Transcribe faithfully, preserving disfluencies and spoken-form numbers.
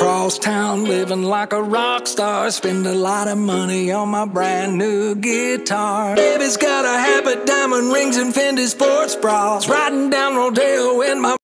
across town, living like a rock star. Spend a lot of money on my brand new guitar. Baby's got a habit, diamond rings and Fendi sports bras. Riding down Rodeo in my